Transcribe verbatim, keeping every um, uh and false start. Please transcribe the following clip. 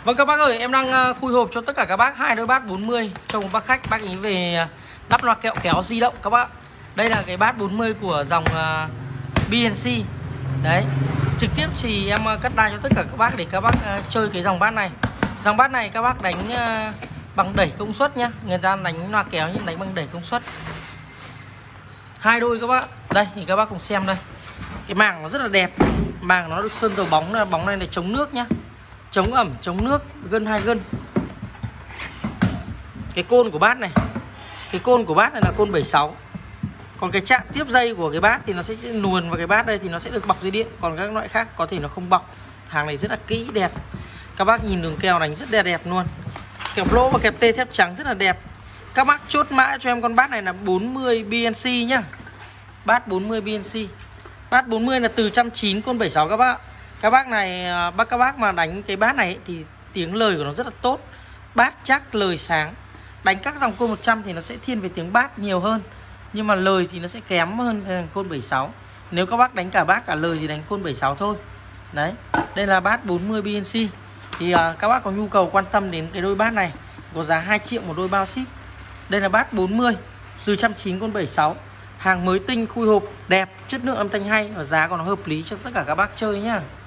Vâng các bác ơi, em đang khui hộp cho tất cả các bác hai đôi bát bốn mươi cho một bác khách, bác ý về lắp loa kẹo kéo di động các bác. Đây là cái bát bốn mươi của dòng uh, bê en xê. Đấy, trực tiếp thì em cắt đai cho tất cả các bác để các bác uh, chơi cái dòng bát này. Dòng bát này các bác đánh uh, bằng đẩy công suất nhá. Người ta đánh loa kéo nhưng đánh bằng đẩy công suất. Hai đôi các bác. Đây thì các bác cùng xem đây. Cái màng nó rất là đẹp. Màng nó được sơn dầu bóng, là bóng này để chống nước nhá. Chống ẩm, chống nước, gân hai gân. Cái côn của bát này, cái côn của bát này là côn bảy sáu. Còn cái chạm tiếp dây của cái bát thì nó sẽ luồn vào cái bát đây thì nó sẽ được bọc dây điện. Còn các loại khác có thể nó không bọc. Hàng này rất là kỹ, đẹp. Các bác nhìn đường kèo đánh rất đẹp đẹp luôn. Kẹp lỗ và kẹp tê thép trắng rất là đẹp. Các bác chốt mã cho em con bát này là bốn mươi bê en xê nhá. Bát bốn mươi bê en xê. Bát bốn mươi là từ một trăm chín mươi côn bảy sáu các bác. Các bác này, bác các bác mà đánh cái bát này thì tiếng lời của nó rất là tốt. Bát chắc, lời sáng. Đánh các dòng côn một trăm thì nó sẽ thiên về tiếng bát nhiều hơn. Nhưng mà lời thì nó sẽ kém hơn côn bảy sáu. Nếu các bác đánh cả bát cả lời thì đánh côn bảy sáu thôi. Đấy, đây là bát bốn mươi bê en xê. Thì uh, các bác có nhu cầu quan tâm đến cái đôi bát này, có giá hai triệu một đôi bao ship. Đây là bát bốn mươi từ một trăm chín mươi côn bảy sáu. Hàng mới tinh, khui hộp, đẹp, chất lượng âm thanh hay và giá còn hợp lý cho tất cả các bác chơi nhá.